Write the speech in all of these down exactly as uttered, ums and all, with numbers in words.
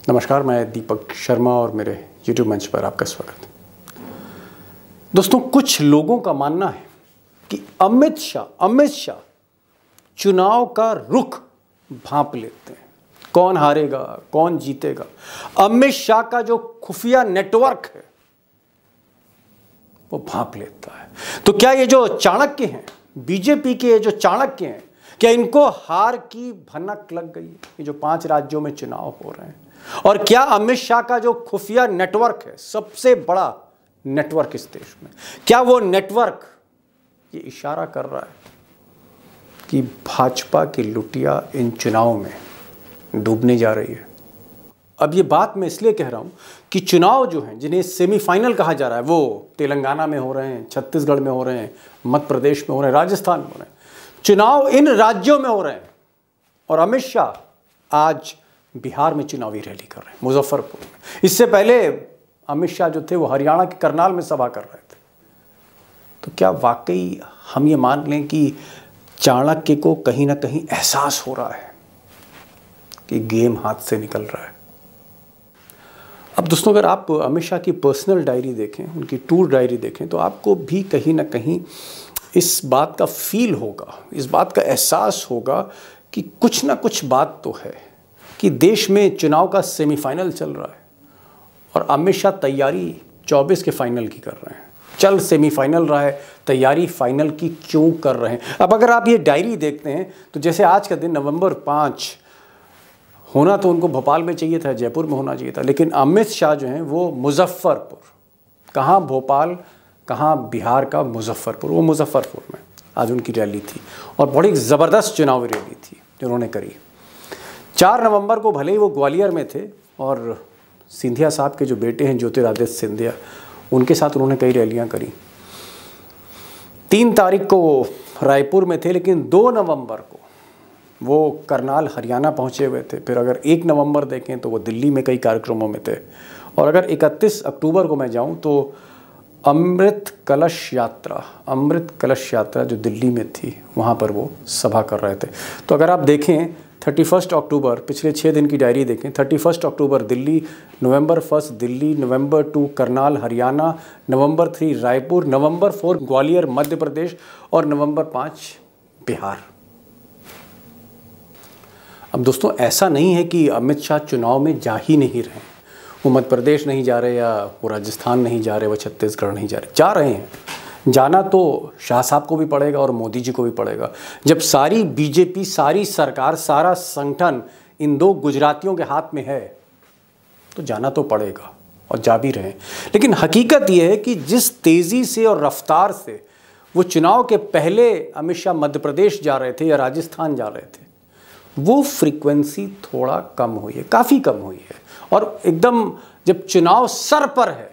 नमस्कार, मैं दीपक शर्मा और मेरे यूट्यूब मंच पर आपका स्वागत है। दोस्तों, कुछ लोगों का मानना है कि अमित शाह अमित शाह चुनाव का रुख भांप लेते हैं। कौन हारेगा, कौन जीतेगा, अमित शाह का जो खुफिया नेटवर्क है वो भांप लेता है। तो क्या ये जो चाणक्य हैं, बीजेपी के जो चाणक्य हैं, क्या इनको हार की भनक लग गई? ये जो पांच राज्यों में चुनाव हो रहे हैं, और क्या अमित शाह का जो खुफिया नेटवर्क है, सबसे बड़ा नेटवर्क इस देश में, क्या वो नेटवर्क ये इशारा कर रहा है कि भाजपा की लुटिया इन चुनावों में डूबने जा रही है? अब ये बात मैं इसलिए कह रहा हूं कि चुनाव जो हैं, जिन्हें सेमीफाइनल कहा जा रहा है, वो तेलंगाना में हो रहे हैं, छत्तीसगढ़ में हो रहे हैं, मध्य प्रदेश में हो रहे हैं, राजस्थान में हो रहे हैं। चुनाव इन राज्यों में हो रहे हैं और अमित शाह आज बिहार में चुनावी रैली कर रहे हैं, मुजफ्फरपुर में। इससे पहले अमित शाह जो थे वो हरियाणा के करनाल में सभा कर रहे थे। तो क्या वाकई हम ये मान लें कि चाणक्य को कहीं ना कहीं एहसास हो रहा है कि गेम हाथ से निकल रहा है? अब दोस्तों, अगर आप अमित शाह की पर्सनल डायरी देखें, उनकी टूर डायरी देखें, तो आपको भी कहीं ना कहीं इस बात का फील होगा, इस बात का एहसास होगा कि कुछ ना कुछ बात तो है कि देश में चुनाव का सेमीफाइनल चल रहा है और अमित शाह तैयारी चौबीस के फाइनल की कर रहे हैं। चल सेमीफाइनल रहा है, तैयारी फाइनल की क्यों कर रहे हैं? अब अगर आप ये डायरी देखते हैं तो जैसे आज का दिन नवंबर पाँच, होना तो उनको भोपाल में चाहिए था, जयपुर में होना चाहिए था, लेकिन अमित शाह जो हैं वो मुजफ्फरपुर, कहाँ भोपाल, कहाँ बिहार का मुजफ्फरपुर, वो मुजफ्फरपुर में आज उनकी रैली थी और बड़ी ज़बरदस्त चुनावी रैली थी जो उन्होंने करी। चार नवंबर को भले ही वो ग्वालियर में थे और सिंधिया साहब के जो बेटे हैं ज्योतिरादित्य सिंधिया, उनके साथ उन्होंने कई रैलियां करी। तीन तारीख को वो रायपुर में थे, लेकिन दो नवंबर को वो करनाल हरियाणा पहुंचे हुए थे। फिर अगर एक नवंबर देखें तो वो दिल्ली में कई कार्यक्रमों में थे। और अगर इकतीस अक्टूबर को मैं जाऊं तो अमृत कलश यात्रा अमृत कलश यात्रा जो दिल्ली में थी, वहाँ पर वो सभा कर रहे थे। तो अगर आप देखें थर्टी फर्स्ट अक्टूबर, पिछले छः दिन की डायरी देखें, thirty first October Delhi, November first Delhi, November two Karnal Haryana, November three Raipur, November four Gwalior Madhya Pradesh और नवंबर पाँच बिहार। अब दोस्तों, ऐसा नहीं है कि अमित शाह चुनाव में जा ही नहीं रहे, वो मध्य प्रदेश नहीं जा रहे, या वो राजस्थान नहीं जा रहे, वो छत्तीसगढ़ नहीं जा रहे, जा रहे हैं। जाना तो शाह साहब को भी पड़ेगा और मोदी जी को भी पड़ेगा। जब सारी बीजेपी, सारी सरकार, सारा संगठन इन दो गुजरातियों के हाथ में है तो जाना तो पड़ेगा और जा भी रहे हैं। लेकिन हकीकत यह है कि जिस तेज़ी से और रफ्तार से वो चुनाव के पहले अमित शाह मध्य प्रदेश जा रहे थे या राजस्थान जा रहे थे, वो फ्रीक्वेंसी थोड़ा कम हुई है, काफ़ी कम हुई है। और एकदम जब चुनाव सर पर है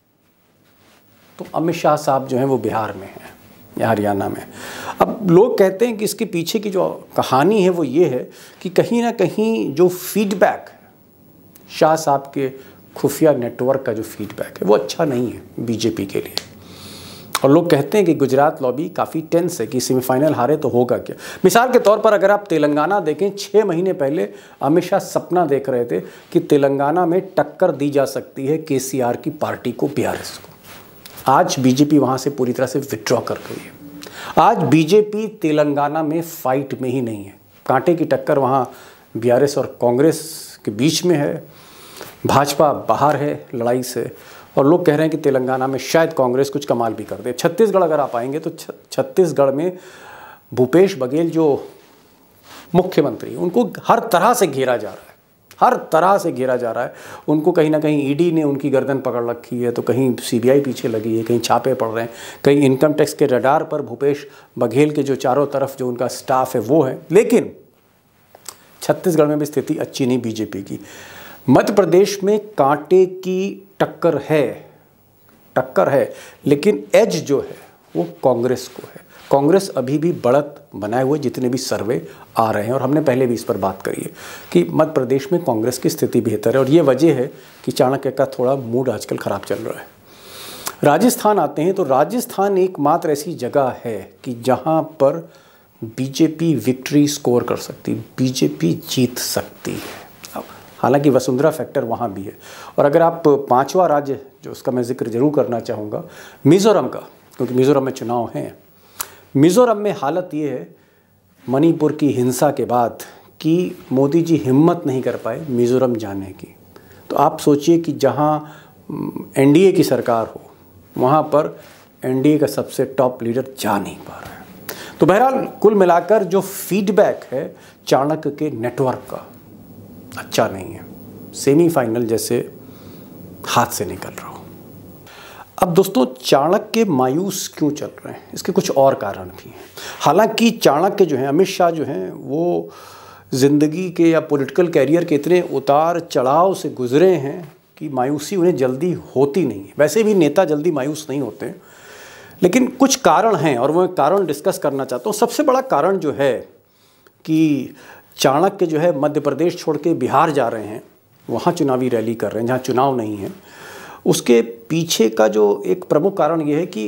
तो अमित शाह साहब जो हैं वो बिहार में हैं या हरियाणा में। अब लोग कहते हैं कि इसके पीछे की जो कहानी है वो ये है कि कहीं ना कहीं जो फीडबैक है, शाह साहब के खुफिया नेटवर्क का जो फीडबैक है वो अच्छा नहीं है बीजेपी के लिए। और लोग कहते हैं कि गुजरात लॉबी काफ़ी टेंस है कि सेमीफाइनल हारे तो होगा क्या। मिसाल के तौर पर अगर आप तेलंगाना देखें, छः महीने पहले अमित शाह सपना देख रहे थे कि तेलंगाना में टक्कर दी जा सकती है केसीआर की पार्टी को, बीआरएस को। आज बीजेपी वहाँ से पूरी तरह से विथड्रॉ कर गई है। आज बीजेपी तेलंगाना में फाइट में ही नहीं है। कांटे की टक्कर वहाँ बीआरएस और कांग्रेस के बीच में है। भाजपा बाहर है लड़ाई से और लोग कह रहे हैं कि तेलंगाना में शायद कांग्रेस कुछ कमाल भी कर दे। छत्तीसगढ़ अगर आप आएंगे तो छत्तीसगढ़ में भूपेश बघेल जो मुख्यमंत्री, उनको हर तरह से घेरा जा रहा है, हर तरह से घेरा जा रहा है। उनको कहीं ना कहीं ईडी ने उनकी गर्दन पकड़ रखी है, तो कहीं सीबीआई पीछे लगी है, कहीं छापे पड़ रहे हैं, कहीं इनकम टैक्स के रडार पर भूपेश बघेल के जो चारों तरफ जो उनका स्टाफ है वो है। लेकिन छत्तीसगढ़ में भी स्थिति अच्छी नहीं बीजेपी की। मध्य प्रदेश में कांटे की टक्कर है टक्कर है लेकिन एज जो है वो कांग्रेस को है। कांग्रेस अभी भी बढ़त बनाए हुए जितने भी सर्वे आ रहे हैं, और हमने पहले भी इस पर बात करी है कि मध्य प्रदेश में कांग्रेस की स्थिति बेहतर है, और ये वजह है कि चाणक्य का थोड़ा मूड आजकल ख़राब चल रहा है। राजस्थान आते हैं तो राजस्थान एकमात्र ऐसी जगह है कि जहां पर बीजेपी विक्ट्री स्कोर कर सकती, बीजेपी जीत सकती है। अब हालांकि वसुंधरा फैक्टर वहाँ भी है। और अगर आप पांचवा राज्य जो उसका मैं जिक्र जरूर करना चाहूँगा मिज़ोरम का, क्योंकि मिज़ोरम में चुनाव हैं। मिज़ोरम में हालत ये है मणिपुर की हिंसा के बाद कि मोदी जी हिम्मत नहीं कर पाए मिज़ोरम जाने की। तो आप सोचिए कि जहाँ एनडीए की सरकार हो वहाँ पर एनडीए का सबसे टॉप लीडर जा नहीं पा रहा है। तो बहरहाल कुल मिलाकर जो फीडबैक है चाणक्य के नेटवर्क का अच्छा नहीं है। सेमीफाइनल जैसे हाथ से निकल रहा हो। अब दोस्तों चाणक्य मायूस क्यों चल रहे हैं, इसके कुछ और कारण भी हैं। हालांकि चाणक्य जो हैं, अमित शाह जो हैं, वो ज़िंदगी के या पॉलिटिकल कैरियर के इतने उतार चढ़ाव से गुजरे हैं कि मायूसी उन्हें जल्दी होती नहीं है। वैसे भी नेता जल्दी मायूस नहीं होते, लेकिन कुछ कारण हैं और वो कारण डिस्कस करना चाहता हूँ। सबसे बड़ा कारण जो है कि चाणक्य जो है मध्य प्रदेश छोड़ के बिहार जा रहे हैं, वहाँ चुनावी रैली कर रहे हैं जहाँ चुनाव नहीं है। उसके पीछे का जो एक प्रमुख कारण ये है कि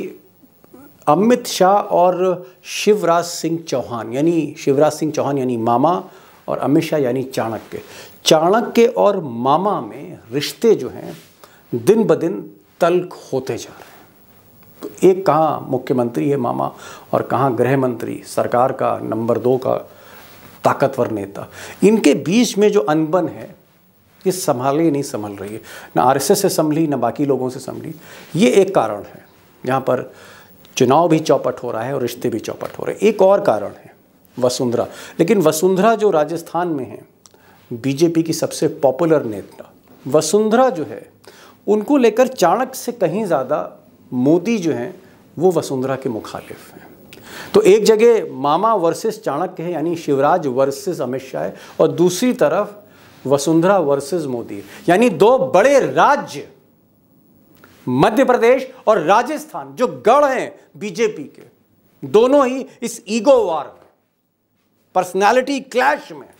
अमित शाह और शिवराज सिंह चौहान यानी शिवराज सिंह चौहान यानी मामा और अमित शाह यानी चाणक्य चाणक्य और मामा में रिश्ते जो हैं दिन ब दिन तल्ख होते जा रहे हैं। तो एक कहाँ मुख्यमंत्री है मामा और कहाँ गृह मंत्री, सरकार का नंबर दो का ताकतवर नेता। इनके बीच में जो अनबन है ये संभाली नहीं संभल रही है, ना आरएसएस से संभली ना बाकी लोगों से संभली। ये एक कारण है जहाँ पर चुनाव भी चौपट हो रहा है और रिश्ते भी चौपट हो रहे हैं। एक और कारण है वसुंधरा। लेकिन वसुंधरा जो राजस्थान में है बीजेपी की सबसे पॉपुलर नेता, वसुंधरा जो है उनको लेकर चाणक्य से कहीं ज़्यादा मोदी जो हैं वो वसुंधरा के मुखालिफ हैं। तो एक जगह मामा वर्सेस चाणक्य है यानी शिवराज वर्सेस अमित शाह है, और दूसरी तरफ वसुंधरा वर्सेस मोदी है। यानी दो बड़े राज्य मध्य प्रदेश और राजस्थान जो गढ़ हैं बीजेपी के, दोनों ही इस ईगो वार में, पर्सनालिटी क्लैश में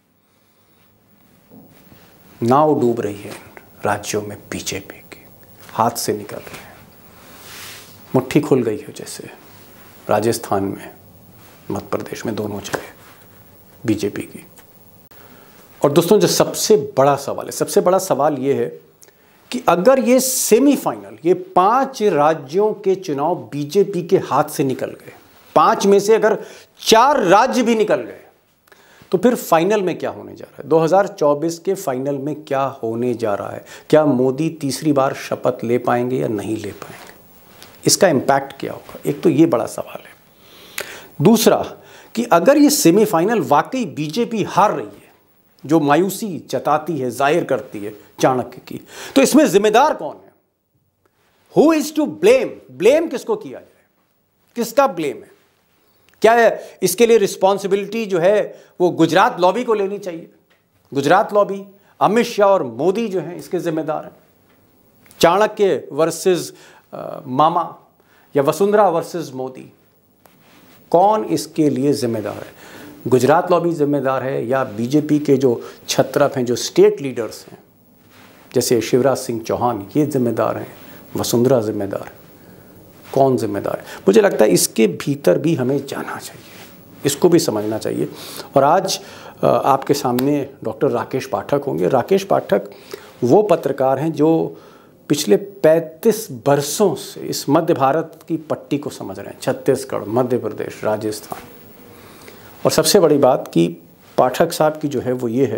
नाव डूब रही है। राज्यों में बीजेपी की हाथ से निकल रहे हैं, मुट्ठी खुल गई है जैसे राजस्थान में, मध्य प्रदेश में, दोनों जगह बीजेपी की। और दोस्तों जो सबसे बड़ा सवाल है, सबसे बड़ा सवाल ये है कि अगर ये सेमीफाइनल, ये पांच राज्यों के चुनाव बीजेपी के हाथ से निकल गए, पांच में से अगर चार राज्य भी निकल गए, तो फिर फाइनल में क्या होने जा रहा है? दो हज़ार चौबीस के फाइनल में क्या होने जा रहा है? क्या मोदी तीसरी बार शपथ ले पाएंगे या नहीं ले पाएंगे? इसका इम्पैक्ट क्या होगा? एक तो ये बड़ा सवाल है। दूसरा कि अगर ये सेमीफाइनल वाकई बीजेपी हार रही है, जो मायूसी जताती है, जाहिर करती है चाणक्य की, तो इसमें जिम्मेदार कौन है? Who is to blame? Blame किसको किया जाए? किसका ब्लेम है? क्या है इसके लिए रिस्पॉन्सिबिलिटी जो है वो गुजरात लॉबी को लेनी चाहिए? गुजरात लॉबी, अमित शाह और मोदी जो हैं इसके जिम्मेदार हैं। चाणक्य वर्सेस मामा या वसुंधरा वर्सेस मोदी, कौन इसके लिए जिम्मेदार है? गुजरात लॉबी जिम्मेदार है या बीजेपी के जो छत्रप हैं, जो स्टेट लीडर्स हैं जैसे शिवराज सिंह चौहान, ये जिम्मेदार हैं? वसुंधरा जिम्मेदार है? कौन जिम्मेदार है? मुझे लगता है इसके भीतर भी हमें जाना चाहिए, इसको भी समझना चाहिए। और आज आपके सामने डॉक्टर राकेश पाठक होंगे। राकेश पाठक वो पत्रकार हैं जो पिछले पैंतीस बरसों से इस मध्य भारत की पट्टी को समझ रहे हैं, छत्तीसगढ़, मध्य प्रदेश, राजस्थान। और सबसे बड़ी बात कि पाठक साहब की जो है वो ये है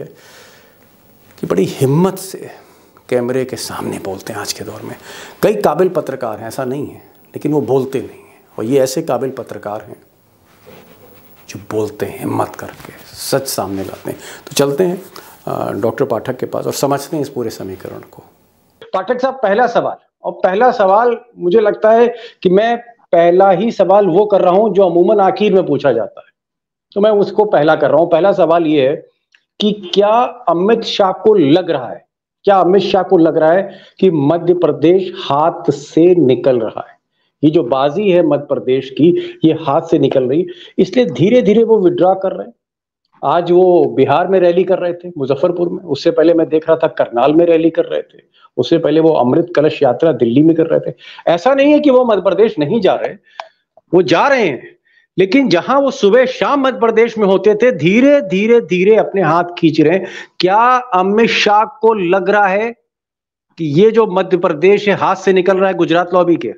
कि बड़ी हिम्मत से कैमरे के सामने बोलते हैं। आज के दौर में कई काबिल पत्रकार हैं, ऐसा नहीं है, लेकिन वो बोलते नहीं हैं। और ये ऐसे काबिल पत्रकार हैं जो बोलते हैं, हिम्मत करके सच सामने लाते हैं। तो चलते हैं डॉक्टर पाठक के पास और समझते हैं इस पूरे समीकरण को। पाठक साहब, पहला सवाल, और पहला सवाल मुझे लगता है कि मैं पहला ही सवाल वो कर रहा हूं जो अमूमन आखिर में पूछा जाता है, तो मैं उसको पहला कर रहा हूं। पहला सवाल ये है कि क्या अमित शाह को लग रहा है, क्या अमित शाह को लग रहा है कि मध्य प्रदेश हाथ से निकल रहा है? ये जो बाजी है मध्य प्रदेश की, ये हाथ से निकल रही, इसलिए धीरे धीरे वो विड्रॉ कर रहे हैं। आज वो बिहार में रैली कर रहे थे, मुजफ्फरपुर में, उससे पहले मैं देख रहा था करनाल में रैली कर रहे थे, उससे पहले वो अमृत कलश यात्रा दिल्ली में कर रहे थे। ऐसा नहीं है कि वो मध्य प्रदेश नहीं जा रहे, वो जा रहे हैं, लेकिन जहां वो सुबह शाम मध्य प्रदेश में होते थे, धीरे धीरे धीरे अपने हाथ खींच रहे हैं। क्या अमित शाह को लग रहा है कि ये जो मध्य प्रदेश है हाथ से निकल रहा है गुजरात लॉबी के?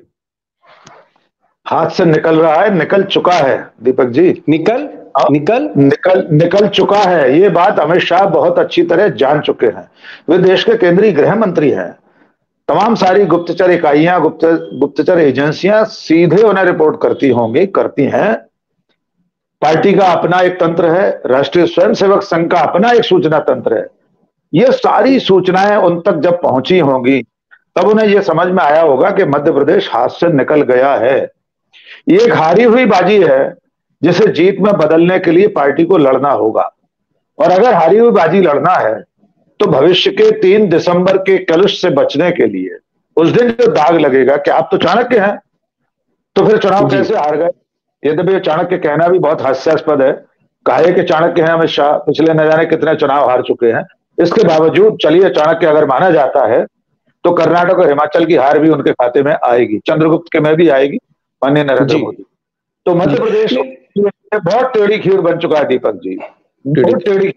हाथ से निकल रहा है, निकल चुका है दीपक जी। निकल निकल निकल निकल चुका है। ये बात अमित शाह बहुत अच्छी तरह जान चुके हैं। वे देश के केंद्रीय गृह मंत्री हैं। तमाम सारी गुप्तचर इकाइयां, गुप्त गुप्तचर एजेंसियां सीधे उन्हें रिपोर्ट करती होंगी, करती हैं। पार्टी का अपना एक तंत्र है, राष्ट्रीय स्वयंसेवक संघ का अपना एक सूचना तंत्र है। ये सारी सूचनाएं उन तक जब पहुंची होंगी तब उन्हें यह समझ में आया होगा कि मध्य प्रदेश हाथ से निकल गया है। ये एक हारी हुई बाजी है जिसे जीत में बदलने के लिए पार्टी को लड़ना होगा। और अगर हारी हुई बाजी लड़ना है तो भविष्य के तीन दिसंबर के कलुष से बचने के लिए उस दिन जो दाग लगेगा कि आप तो चाणक्य हैं, तो फिर चुनाव कैसे हार गए। यद्यपि चाणक्य कहना भी बहुत हास्यास्पद है, काहे के चाणक्य हैं अमित शाह, पिछले न जाने कितने चुनाव हार चुके हैं। इसके बावजूद चलिए चाणक्य अगर माना जाता है तो कर्नाटक और हिमाचल की हार भी उनके खाते में आएगी, चंद्रगुप्त के में भी आएगी, माननीय नरेंद्र मोदी। तो मध्य प्रदेश बहुत टेढ़ी खीर बन चुका है दीपक जी, बहुत टेढ़ी।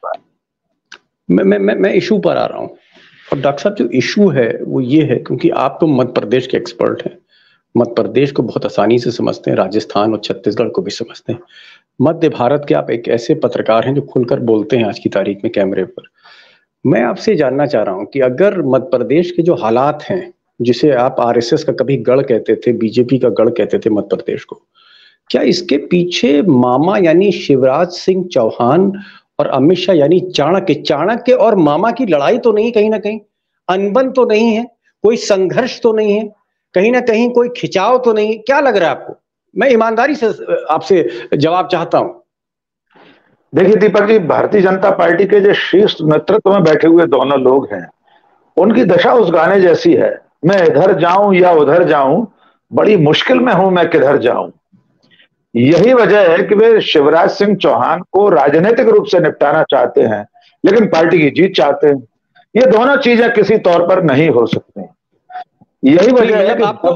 मैं मैं मैं मैं इशू पर आ रहा हूं। और डॉक्टर साहब, जो इशू है वो ये है, क्योंकि आप तो मध्य प्रदेश के एक्सपर्ट हैं, मध्य प्रदेश को बहुत आसानी से समझते हैं, राजस्थान और छत्तीसगढ़ को भी समझते हैं। मध्य भारत के आप एक ऐसे पत्रकार हैं जो खुलकर बोलते हैं आज की तारीख में कैमरे पर। मैं आपसे जानना चाह रहा हूं कि अगर मध्य प्रदेश के जो हालात हैं, जिसे आप आरएसएस का कभी गढ़ कहते थे, बीजेपी का गढ़ कहते थे मध्य प्रदेश को, क्या इसके पीछे मामा यानी शिवराज सिंह चौहान और अमित शाह यानी चाणक्य चाणक्य और मामा की लड़ाई तो नहीं, कहीं ना कहीं अनबन तो नहीं है, कोई संघर्ष तो नहीं है, कहीं ना कहीं कोई खिंचाव तो नहीं है? क्या लग रहा है आपको? मैं ईमानदारी से आपसे जवाब चाहता हूं। देखिए दीपक जी, भारतीय जनता पार्टी के जो शीर्ष नेतृत्व में बैठे हुए दोनों लोग हैं, उनकी दशा उस गाने जैसी है, मैं इधर जाऊं या उधर जाऊं, बड़ी मुश्किल में हूं मैं किधर जाऊं। यही वजह है कि वे शिवराज सिंह चौहान को राजनीतिक रूप से निपटाना चाहते हैं, लेकिन पार्टी की जीत चाहते हैं। ये दोनों चीजें किसी तौर पर नहीं हो सकती। यही वजह है कि आपको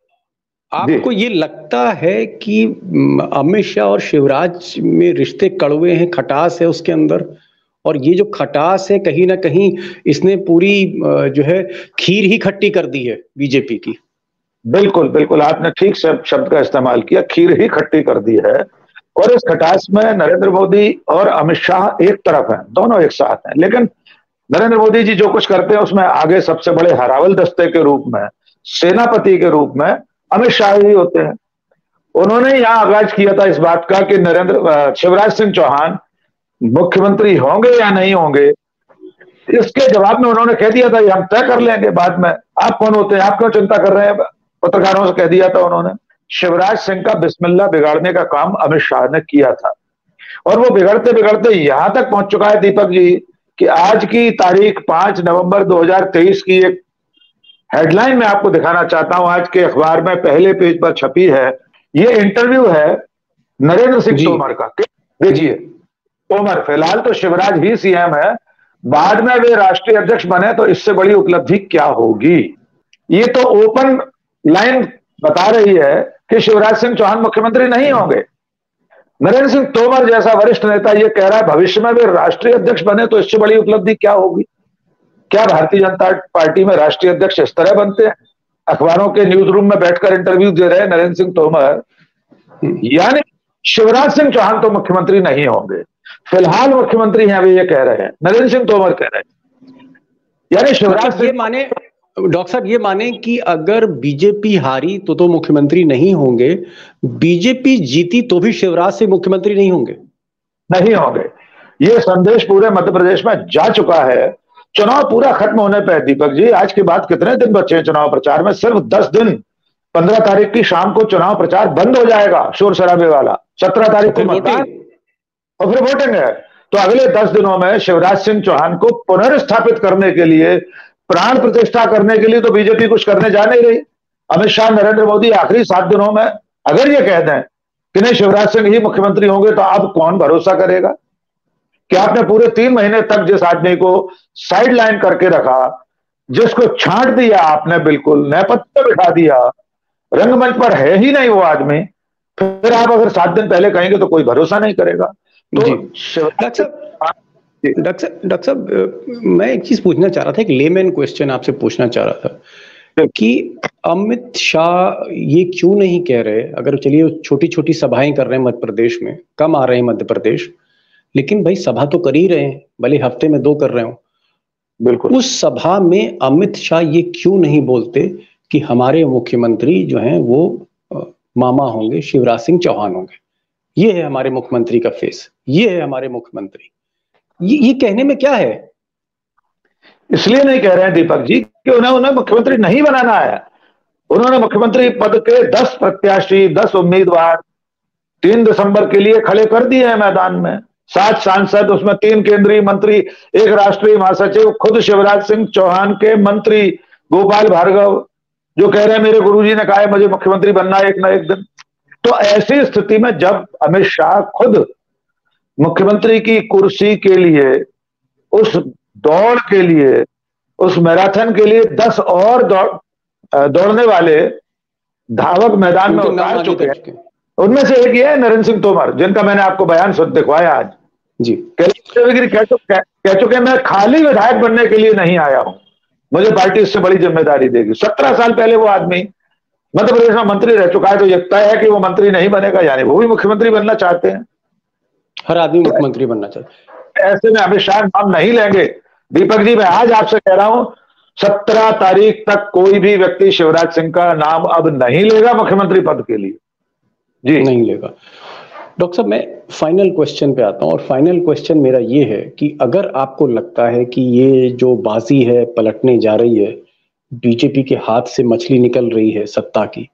आपको ये लगता है कि अमित शाह और शिवराज में रिश्ते कड़वे हैं, खटास है उसके अंदर, और ये जो खटास है कहीं ना कहीं इसने पूरी जो है खीर ही खट्टी कर दी है बीजेपी की? बिल्कुल बिल्कुल, आपने ठीक शब्द का इस्तेमाल किया, खीर ही खट्टी कर दी है। और इस खटास में नरेंद्र मोदी और अमित शाह एक तरफ हैं, दोनों एक साथ हैं। लेकिन नरेंद्र मोदी जी जो कुछ करते हैं उसमें आगे सबसे बड़े हरावल दस्ते के रूप में, सेनापति के रूप में अमित शाह ही होते हैं। उन्होंने यहां आगाज किया था इस बात का कि नरेंद्र शिवराज सिंह चौहान मुख्यमंत्री होंगे या नहीं होंगे। इसके जवाब में उन्होंने कह दिया था ये हम तय कर लेंगे बाद में, आप कौन होते हैं, आप क्यों चिंता कर रहे हैं, पत्रकारों से कह दिया था उन्होंने। शिवराज सिंह का बिस्मिल्लाह बिगाड़ने का काम अमित शाह ने किया था, और वो बिगड़ते बिगड़ते यहां तक पहुंच चुका है दीपक जी कि आज की तारीख पांच नवंबर दो हज़ार तेईस की एक हेडलाइन मैं आपको दिखाना चाहता हूं, आज के अखबार में पहले पेज पर छपी है। ये इंटरव्यू है नरेंद्र सिंह तोमर का। देखिए, तोमर फिलहाल तो शिवराज ही सीएम है, बाद में वे राष्ट्रीय अध्यक्ष बने तो इससे बड़ी उपलब्धि क्या होगी। ये तो ओपन लाइन बता रही है कि शिवराज सिंह चौहान मुख्यमंत्री नहीं होंगे। नरेंद्र सिंह तोमर जैसा वरिष्ठ नेता ये कह रहा है भविष्य में वे राष्ट्रीय अध्यक्ष बने तो इससे बड़ी उपलब्धि क्या होगी। क्या भारतीय जनता पार्टी में राष्ट्रीय अध्यक्ष इस तरह बनते हैं? अखबारों के न्यूज रूम में बैठकर इंटरव्यू दे रहे हैं नरेंद्र सिंह तोमर। यानी शिवराज सिंह चौहान तो मुख्यमंत्री नहीं होंगे, फिलहाल मुख्यमंत्री हैं वे ये कह रहे हैं, नरेंद्र सिंह तोमर कह रहे हैं। यानी शिवराज ये माने डॉक्टर साहब, ये माने कि अगर बीजेपी हारी तो तो मुख्यमंत्री नहीं होंगे, बीजेपी जीती तो भी शिवराज सिंह मुख्यमंत्री नहीं होंगे? नहीं होंगे। ये संदेश पूरे मध्य प्रदेश में जा चुका है। चुनाव पूरा खत्म होने पर दीपक जी, आज के बाद कितने दिन बचे हैं चुनाव प्रचार में? सिर्फ दस दिन। पंद्रह तारीख की शाम को चुनाव प्रचार बंद हो जाएगा, शोर शराबे वाला। सत्रह तारीख को मतदान और फिर वोटिंग है। तो अगले दस दिनों में शिवराज सिंह चौहान को पुनर्स्थापित करने के लिए, प्राण प्रतिष्ठा करने के लिए तो बीजेपी कुछ करने जा नहीं रही। अमित शाह, नरेंद्र मोदी आखिरी सात दिनों में अगर ये कह दें कि नहीं शिवराज सिंह ही मुख्यमंत्री होंगे तो अब कौन भरोसा करेगा? कि आपने पूरे तीन महीने तक जिस आदमी को साइड लाइन करके रखा, जिसको छांट दिया आपने, बिल्कुल नेपथ्य बिठा दिया, रंगमंच पर है ही नहीं वो आदमी, फिर आप अगर सात दिन पहले कहेंगे तो कोई भरोसा नहीं करेगा। तो डॉक्टर साहब डॉक्टर साहब मैं एक चीज पूछना चाह रहा था, एक लेमैन क्वेश्चन आपसे पूछना चाह रहा था कि अमित शाह ये क्यों नहीं कह रहे, अगर चलिए छोटी छोटी सभाएं कर रहे हैं मध्य प्रदेश में, कम आ रहे हैं मध्य प्रदेश, लेकिन भाई सभा तो कर ही रहे हैं, भले हफ्ते में दो कर रहे हो, बिल्कुल उस सभा में अमित शाह ये क्यों नहीं बोलते कि हमारे मुख्यमंत्री जो हैं वो मामा होंगे, शिवराज सिंह चौहान होंगे, ये है हमारे मुख्यमंत्री का फेस, ये है हमारे मुख्यमंत्री। ये, ये कहने में क्या है? इसलिए नहीं कह रहे हैं दीपक जी कि उन्हें उन्हें मुख्यमंत्री नहीं बनाना है। उन्होंने मुख्यमंत्री पद के दस प्रत्याशी, दस उम्मीदवार तीन दिसंबर के लिए खड़े कर दिए हैं मैदान में। सात सांसद, उसमें तीन केंद्रीय मंत्री, एक राष्ट्रीय महासचिव, खुद शिवराज सिंह चौहान के मंत्री गोपाल भार्गव जो कह रहे हैं मेरे गुरुजी ने कहा है मुझे मुख्यमंत्री बनना है एक ना एक दिन। तो ऐसी स्थिति में जब अमित शाह खुद मुख्यमंत्री की कुर्सी के लिए, उस दौड़ के लिए, उस मैराथन के लिए दस और दौड़ दौड़ने वाले धावक मैदान में उतार चुके हैं, उनमें से एक ये है नरेंद्र सिंह तोमर, जिनका मैंने आपको बयान सुन दिखवाया आज जी। कह चुके कह चुके मैं खाली विधायक बनने के लिए नहीं आया हूं, मुझे पार्टी इससे बड़ी जिम्मेदारी देगी। सत्रह साल पहले वो आदमी मध्य प्रदेश में मंत्री रह चुका है, तो ये तय है कि वो मंत्री नहीं बनेगा, यानी वो भी मुख्यमंत्री बनना चाहते हैं। हर आदमी मुख्यमंत्री बनना चाहता है। ऐसे में अमित शाह नाम नहीं लेंगे। दीपक जी मैं आज आपसे कह रहा हूं, सत्रह तारीख तक कोई भी व्यक्ति शिवराज सिंह का नाम अब नहीं लेगा मुख्यमंत्री पद के लिए जी, नहीं लेगा। डॉक्टर साहब मैं फाइनल क्वेश्चन पे आता हूं, और फाइनल क्वेश्चन मेरा ये है कि अगर आपको लगता है कि ये जो बाजी है पलटने जा रही है, बीजेपी के हाथ से मछली निकल रही है सत्ता की,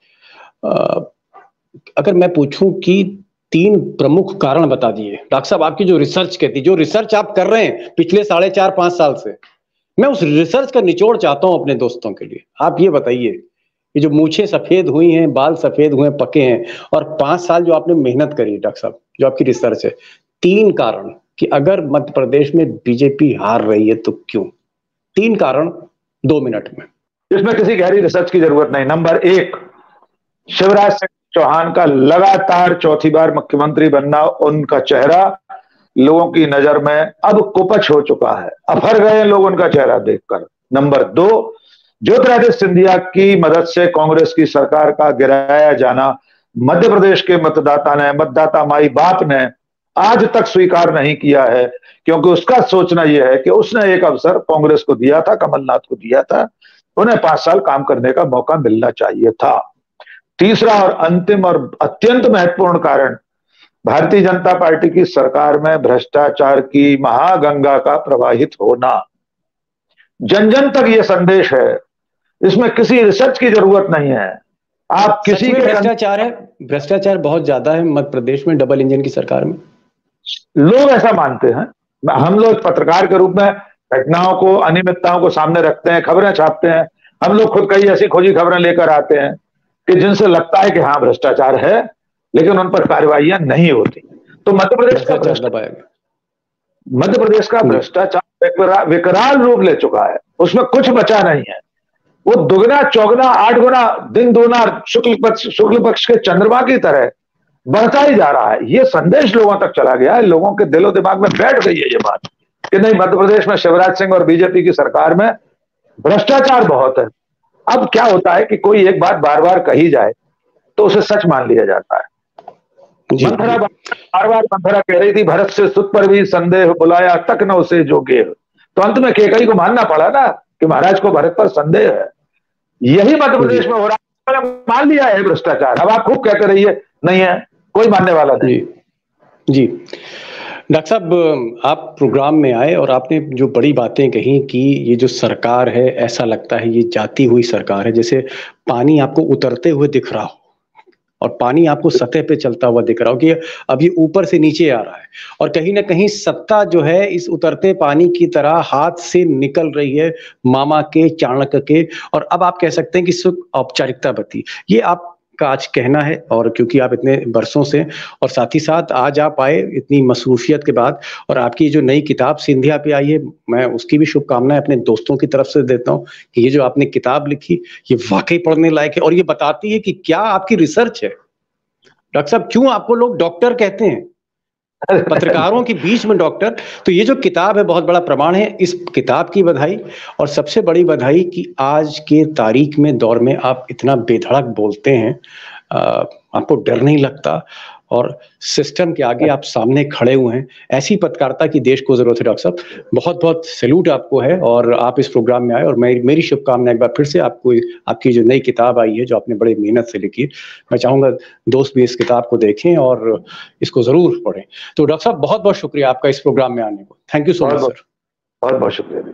अगर मैं पूछूं कि तीन प्रमुख कारण बता दिए डॉक्टर साहब, आपकी जो रिसर्च कहती, जो रिसर्च आप कर रहे हैं पिछले साढ़े चार पांच साल से, मैं उस रिसर्च का निचोड़ चाहता हूं अपने दोस्तों के लिए। आप ये बताइए, ये जो मूछें सफेद हुई हैं, बाल सफेद हुए पके हैं, और पांच साल जो आपने मेहनत करी डॉक्टर साहब, जो आपकी रिसर्च है, तीन कारण कि अगर मध्य प्रदेश में बीजेपी हार रही है तो क्यों? तीन कारण दो मिनट में। इसमें किसी गहरी रिसर्च की जरूरत नहीं। नंबर एक, शिवराज सिंह चौहान का लगातार चौथी बार मुख्यमंत्री बनना, उनका चेहरा लोगों की नजर में अब कुपच हो चुका है, अफर गए लोग उनका चेहरा देखकर। नंबर दो, ज्योतिरादित्य सिंधिया की मदद से कांग्रेस की सरकार का गिराया जाना मध्य प्रदेश के मतदाता ने, मतदाता माई बाप ने आज तक स्वीकार नहीं किया है, क्योंकि उसका सोचना यह है कि उसने एक अवसर कांग्रेस को दिया था, कमलनाथ को दिया था, उन्हें पांच साल काम करने का मौका मिलना चाहिए था। तीसरा और अंतिम और अत्यंत महत्वपूर्ण कारण, भारतीय जनता पार्टी की सरकार में भ्रष्टाचार की महागंगा का प्रवाहित होना। जन जन तक यह संदेश है, इसमें किसी रिसर्च की जरूरत नहीं है। आप किसी के भ्रष्टाचार है, भ्रष्टाचार बहुत ज्यादा है मध्य प्रदेश में, डबल इंजन की सरकार में, लोग ऐसा मानते हैं। हम लोग पत्रकार के रूप में घटनाओं को, अनियमितताओं को सामने रखते हैं, खबरें छापते हैं, हम लोग खुद कई ऐसी खोजी खबरें लेकर आते हैं कि जिनसे लगता है कि हाँ भ्रष्टाचार है, लेकिन उन पर कार्रवाइयां नहीं होती। तो मध्य प्रदेश का भ्रष्टाचार मध्य प्रदेश का भ्रष्टाचार विकराल रूप ले चुका है, उसमें कुछ बचा नहीं है। वो दुगना चौगुना आठ गुना दिन दूना शुक्ल पक्ष शुक्ल पक्ष के चंद्रमा की तरह बढ़ता ही जा रहा है। ये संदेश लोगों तक चला गया है, लोगों के दिलो दिमाग में बैठ गई है ये बात कि नहीं, मध्य प्रदेश में शिवराज सिंह और बीजेपी की सरकार में भ्रष्टाचार बहुत है। अब क्या होता है कि कोई एक बात बार बार कही जाए तो उसे सच मान लिया जाता है। मंथरा बार बार मंथरा कह रही थी भरत से सुत पर भी संदेह बुलाया तक न उसे जो गेह, तो अंत में केकई को मानना पड़ा ना कि महाराज को भरत पर संदेह है। यही मध्य प्रदेश में हो रहा है, मान लिया है भ्रष्टाचार। अब आप खूब कहते रहिए नहीं है, कोई मानने वाला नहीं। जी जी डॉक्टर साहब, आप प्रोग्राम में आए और आपने जो बड़ी बातें कही कि ये जो सरकार है, ऐसा लगता है ये जाती हुई सरकार है, जैसे पानी आपको उतरते हुए दिख रहा हो और पानी आपको सतह पे चलता हुआ दिख रहा हो कि अब ये ऊपर से नीचे आ रहा है, और कहीं ना कहीं सत्ता जो है इस उतरते पानी की तरह हाथ से निकल रही है मामा के, चाणक्य के, और अब आप कह सकते हैं कि सिर्फ औपचारिकता बची। ये आप का आज कहना है, और क्योंकि आप इतने बरसों से, और साथ ही साथ आज आप आए इतनी मसरूफियत के बाद, और आपकी जो नई किताब सिंधिया पे आई है, मैं उसकी भी शुभकामनाएं अपने दोस्तों की तरफ से देता हूं कि ये जो आपने किताब लिखी ये वाकई पढ़ने लायक है, और ये बताती है कि क्या आपकी रिसर्च है। डॉक्टर साहब क्यों आपको लोग डॉक्टर कहते हैं, पत्रकारों के बीच में डॉक्टर। तो ये जो किताब है बहुत बड़ा प्रमाण है, इस किताब की बधाई। और सबसे बड़ी बधाई कि आज के तारीख में दौर में आप इतना बेधड़क बोलते हैं, आ, आपको डर नहीं लगता और सिस्टम के आगे आप सामने खड़े हुए हैं। ऐसी पत्रकारिता की देश को जरूरत है डॉक्टर साहब। बहुत बहुत सैल्यूट आपको है और आप इस प्रोग्राम में आए और मैं मेरी शुभकामनाएं एक बार फिर से आपको, आपकी जो नई किताब आई है जो आपने बड़ी मेहनत से लिखी है, मैं चाहूंगा दोस्त भी इस किताब को देखें और इसको जरूर पढ़ें। तो डॉक्टर साहब बहुत बहुत शुक्रिया आपका इस प्रोग्राम में आने को। Thank you so much sir. बहुत बहुत शुक्रिया।